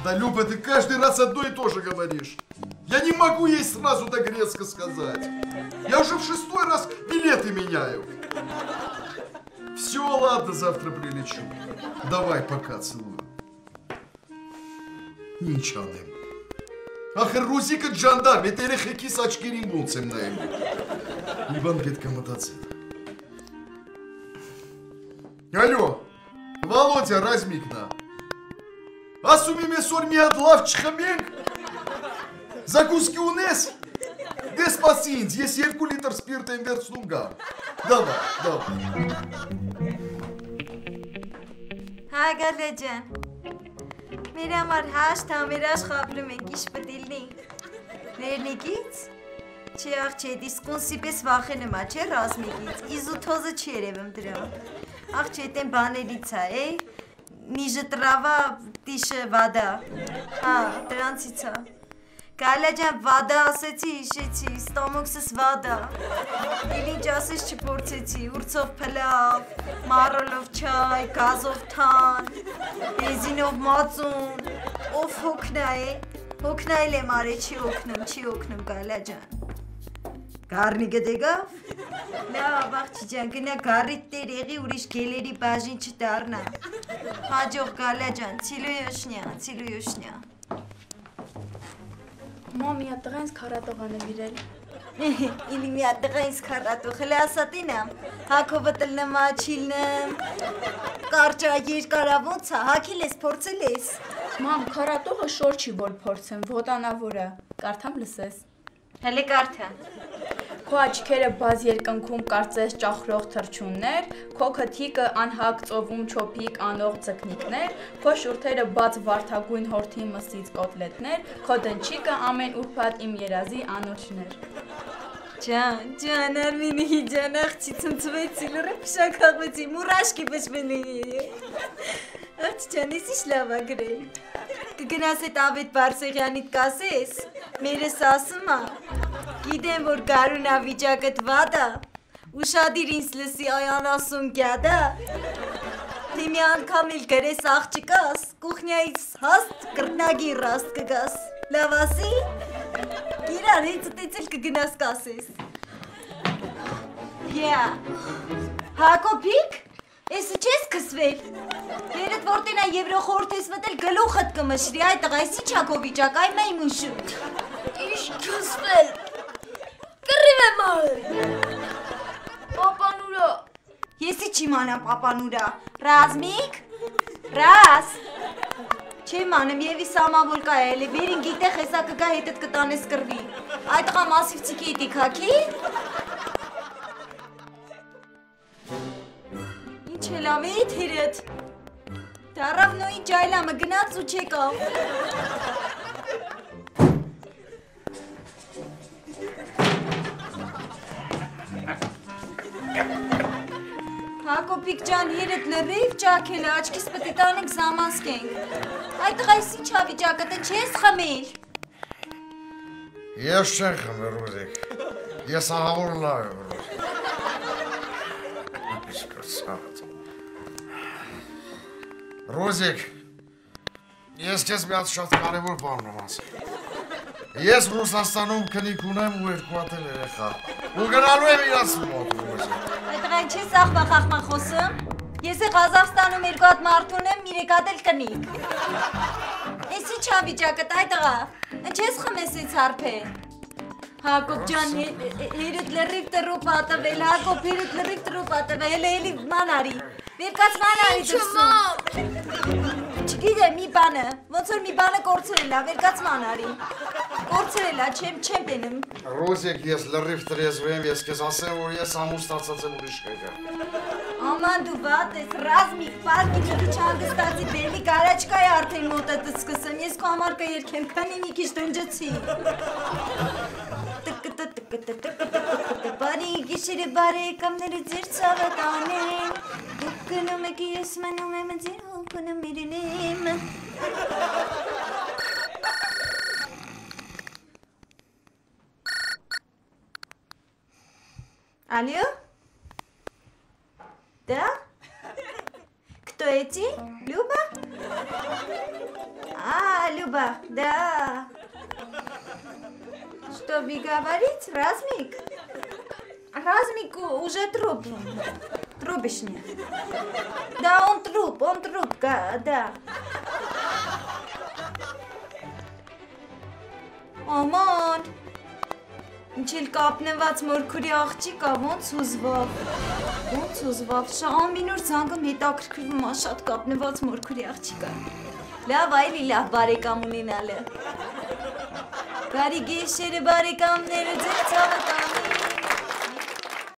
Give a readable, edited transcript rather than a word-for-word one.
Да, Люба, ты каждый раз одно и то же говоришь. Я не могу ей сразу так резко сказать. Я уже в 6-й раз билеты меняю. Все, ладно, завтра прилечу. Давай, пока, целую. Ничего. Ахыр Рузика жандарм, это рехеки с очкирим бунцем на ему. Иван Петка мотоцикл. Алло, Володя, размикна. Асумиме сорми от лавчихамек. Закуски унес. Des pacienți, ies 2 litri spirit în verțunga. Давай, давай. Hai Galajan. Mera mar hash ta merash khablum ekish bedilni. Nernikits? Чи ах чи դիսկոնսի պես վախենում ա, չէ ռազմիկից, իզութոզը չի երևում դրան, ախ չի էտեն բաներից ա, նիժը տրավա տիշը վադա, հա, դրանցից ա, Գալա ջան վադա ասեցի, հիշեցի, ստոմոքսս վադա, իլ ինչ ասես չփորձեցի, ուրցով փլավ, մարոլով չայ, գազով թան, բենզինով մածուն, ով հոգնա հոգնայել եմ արե, չի օգնում Գալա ջան Գարնիկը դեգավ, լավ աղջի ջան, գնա գարիտ տեր եղի ուրիշ գելերի բաժին չդառնա, հաջող Գալա ջան, ցիլույոշնյա Մամ, մի հատ տղա ինձ քարատող ա նվիրել։ Իլի մի հատ տղա ինձ քարատող, հլե ասատինամ, հակովը տլնմա, չիլնմ, կարճա երկարավոնց ա, հակիլ ես, փորձել ես։ Մամ, քարատողը շոր չի որ փորձեմ, ոտանավոր ա, կարդամ լսես։ Հլե կարդա։ Քո աչքերը բազ երկնքում կարծես ճախրող թռչուններ, քո քթիկը անհակ ծովում չոփիկ անող ձկնիկներ, քո շուրթերը բաց վարդագույն հորթի մսից կոտլետներ, քո դնչիկը ամեն ուրբաթ իմ երազի անոչներ։ Ջան, Արմինի ջան, աղջի ցնցվեցի, լուրը փշակաղվեցի, մուրաշկի բժվելի։ Աղջի ջան, ես ինչ լավ ա գրել։ Կգնաս էտ Ավետ Բարսեղյանիդ կասես, մերս ասում ա, գիտեմ, որ գարունա վիճակըտ վադ ա, ուշադիր ինձ լսի այանասուն գյադ ա, թե մի անգամ էլ գրես աղջկաս, կուխնյայից հաստ կրնագի ռաստ կգաս, լավ ասի, գիրան հենց տեցել կգնաս կասես։ Հակոպիկ, եսի չես կսվել, երդ որտենա եվրոխորդ ես մտել գլուխըտ կմշրի, այ տղա, եսի չակո վիճակ, այ մայ մուշու։ Իշ կսվել, կռիվ եմ արել, պապանուրա։ Եսի չի մանամ պապանուրա, ռազմիկ, ռաս, չեմ մանեմ եվի սամավոլ կա էլի, վերին գիտե խեսա կգա հետըտ կտանես կրվի, այ տղա մասիվցիքի իտի կակի։ Ինչ հելամ էիտ հիրըտ, դարավ նոյի ջայլամը գնաց ու չեկավ։ Հակոպիկ ջան, երդ լրիվ ճակել է, աչքիս պտի տանենք զամանսկենք։ Այդ տղայս ինչ ավիճակը, տեն չես խմել։ Ես չեն խմել, Ռուզիկ, ես ահավոր լավ եմ Ռուզիկ։ Ռուզիկ, ես կեզ մի հատ շատ կարևոր բան եմ ասել։ Ես Ռուսաստանում քնիկ ունեմ ու 2 հատ երեխա։ Ու գնալու եմ իրաց մոտ, Ռուզիկ։ Այդ տղային չես աղբախախման խոսում։ Ես է Ղազախստանում 2 հատ մարդ ունեմ, 3 հատ էլ կնիկ։ Ես ինչ ավիճակը, այ տղա, չես խմես ինձ հարբել։ Հակոբ ջան, հերդ լրիվ տրու պատվել, Հակոբ հերդ լրիվ տրու պատվել, էլի ման արի, վերկաց ման արի դրսում։ Չգիտեմ մի բանը, ոնց որ մի բանը կորցրել ա, վերկաց ման արի, կորցրել ա, չեմ տենում։ Ռուզիկ, ես լրիվ տրեզվ եմ, ես կեզ ասեմ, որ ես ամուր ստացած եմ ուրիշ կեգը։ Աման դու վատ ես, ռազմիկ, պարկի ջրի չանգստացի, բելի կարաչկայի արդեն մոտը տսկսեմ, ես քո համար կերքեմ, քանի մի քիչ տնջեցի։ Բարի գիշերը բարեկամները ձեր ցավը տանեն, դուք գնում եք ես մնում եմ ձեր հոգնում իրենեմ։ Алло? Да? Кто эти? Люба? А, Люба, да. Что, вы говорите, Размик? Размик уже труп. Трубишня. Да, он труп, да. Aman, ինչիլ կապնված մորքուրի աղջիկա, ոնց ուզվավ, շամին ուր զանգում հետաքրքրվում ա շատ կապնված մորքուրի աղջիկա, լավ այլի լավ բարեկամ ունենալը, բարի գիշերը բարեկամները ձեր ցավը տանի,